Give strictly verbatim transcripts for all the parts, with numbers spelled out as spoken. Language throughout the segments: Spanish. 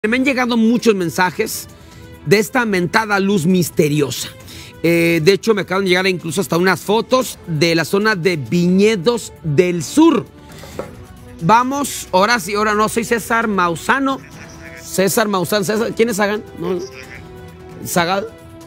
Me han llegado muchos mensajes de esta mentada luz misteriosa. Eh, de hecho, me acaban de llegar incluso hasta unas fotos de la zona de Viñedos del Sur. Vamos, ahora sí, ahora no, soy César Mausano. César Mausano, César, ¿quién es Sagan? No, ¿Sagan?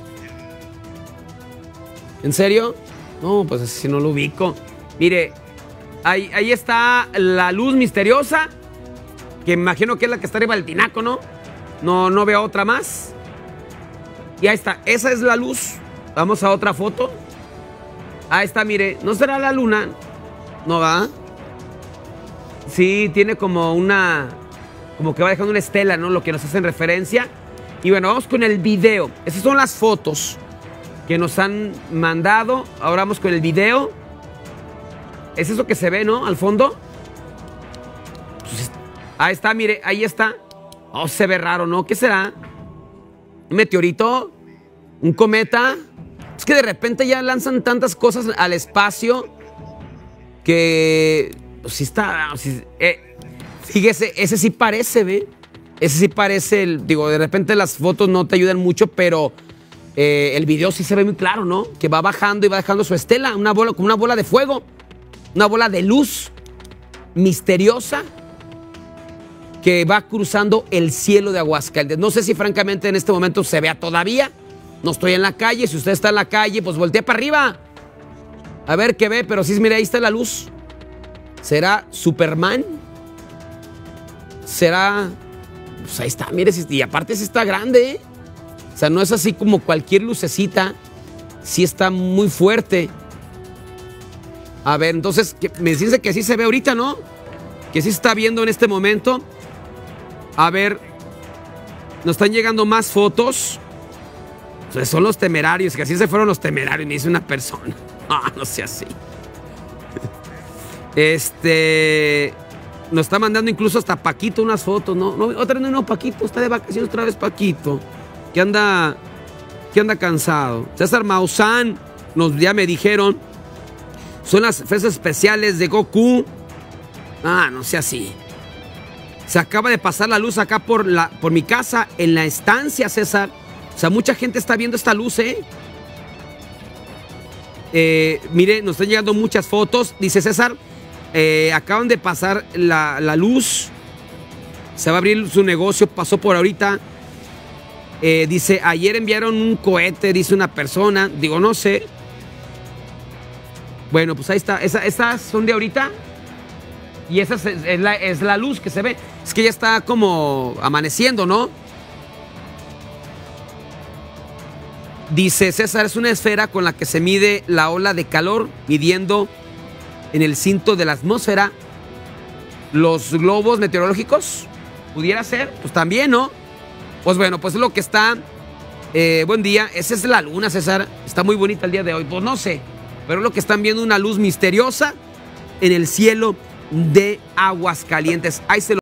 ¿En serio? No, pues si no lo ubico. Mire, ahí, ahí está la luz misteriosa, que me imagino que es la que está arriba del tinaco, ¿no? No, no veo otra más. Y ahí está, esa es la luz. Vamos a otra foto. Ahí está, mire, ¿no será la luna? ¿No va? Sí, tiene como una... como que va dejando una estela, ¿no? Lo que nos hacen referencia. Y bueno, vamos con el video. Esas son las fotos que nos han mandado. Ahora vamos con el video. ¿Es eso que se ve, no? Al fondo. Pues, ahí está, mire, ahí está. Oh, se ve raro, ¿no? ¿Qué será? ¿Un meteorito? ¿Un cometa? Es que de repente ya lanzan tantas cosas al espacio que... Pues sí está... Sí, eh, fíjese, ese sí parece, ¿ve? Ese sí parece, el, digo, de repente las fotos no te ayudan mucho, pero eh, el video sí se ve muy claro, ¿no? Que va bajando y va dejando su estela, una bola, como una bola de fuego, una bola de luz misteriosa que va cruzando el cielo de Aguascalientes. No sé si francamente en este momento se vea todavía. No estoy en la calle. Si usted está en la calle, pues voltea para arriba. A ver qué ve, pero sí, mire, ahí está la luz. ¿Será Superman? ¿Será...? Pues ahí está, mire, y aparte sí está grande, ¿eh? O sea, no es así como cualquier lucecita. Sí está muy fuerte. A ver, entonces, me dice que sí se ve ahorita, ¿no? Que sí se está viendo en este momento. A ver, nos están llegando más fotos. O sea, son los temerarios, que así se fueron los temerarios, me dice una persona. Ah, no sea así. Este... Nos está mandando incluso hasta Paquito unas fotos, ¿no? no otra vez no, Paquito, está de vacaciones otra vez Paquito. Que anda... Que anda cansado. César Maussan, nos, ya me dijeron. Son las fechas especiales de Goku. Ah, no sea así. Se acaba de pasar la luz acá por, la, por mi casa, en la estancia, César. O sea, mucha gente está viendo esta luz, ¿eh? eh mire, nos están llegando muchas fotos. Dice César, eh, acaban de pasar la, la luz. Se va a abrir su negocio, pasó por ahorita. Eh, dice, ayer enviaron un cohete, dice una persona. Digo, no sé. Bueno, pues ahí está. Esa, ¿Estas son de ahorita? Y esa es, es, la, es la luz que se ve. Es que ya está como amaneciendo, ¿no? Dice César, es una esfera con la que se mide la ola de calor, midiendo en el cinto de la atmósfera. Los globos meteorológicos, ¿pudiera ser? Pues también, ¿no? Pues bueno, pues es lo que está. Eh, buen día, esa es la luna, César. Está muy bonita el día de hoy. Pues no sé, pero es lo que están viendo, una luz misteriosa en el cielo de Aguascalientes. Ahí se lo